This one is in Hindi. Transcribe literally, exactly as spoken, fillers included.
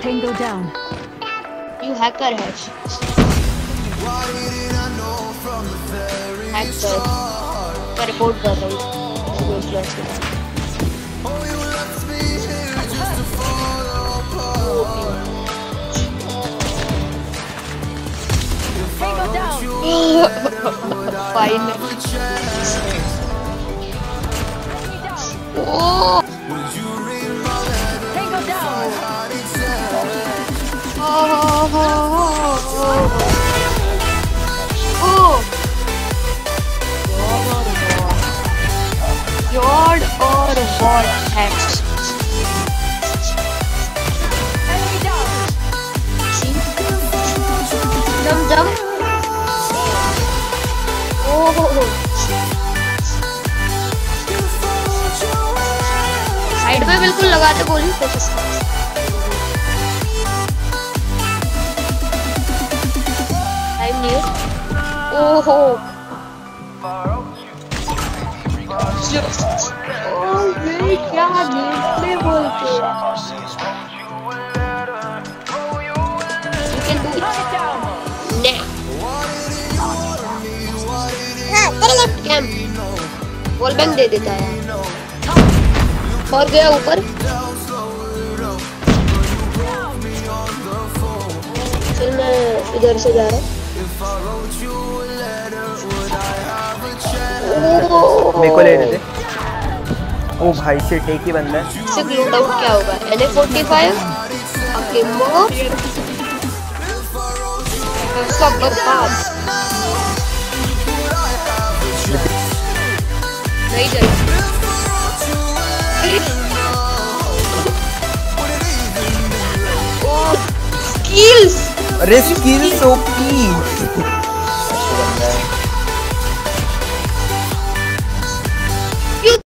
Tango down. You hacker है. Hacker. मैं रिपोर्ट कर रही हूँ. Tango down. Fine. Oh. Tango down. Oh. Oh. God or what hacks? Enemy down. Jump, jump. Oh. Side पे बिल्कुल लगाते गोली कोशिश कर. टाइम नहीं है. ओहो. ओह ये क्या गेम बोलते हैं. You can do it. Now. हाँ तेरे लिए कैम. वॉल बैंग दे देता है. और गया ऊपर. चल मैं इधर से जा रहा हूँ. मेरे को ले लेते. ओ भाई से टेक ही बंदा है. इससे ग्लूड आउट क्या होगा? एन ए फोर्टी फाइव अकेमो सब बर्बाद. नहीं जाएगा. अरे स्किल्स ओपी.